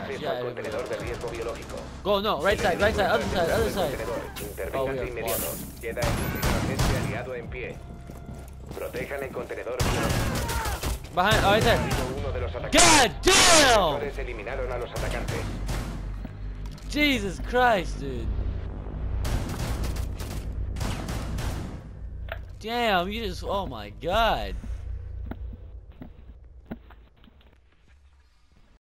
acceso al contenedor de riesgo biológico. Go, no, right side, other side. Intervengan de inmediato. Queda un agente aliado en pie. Protejan el contenedor biológico. Behind, oh, right there. Uno de los atacantes. God damn! Los eliminaron a los atacantes. Jesus Christ, dude. Damn, you just, oh my God.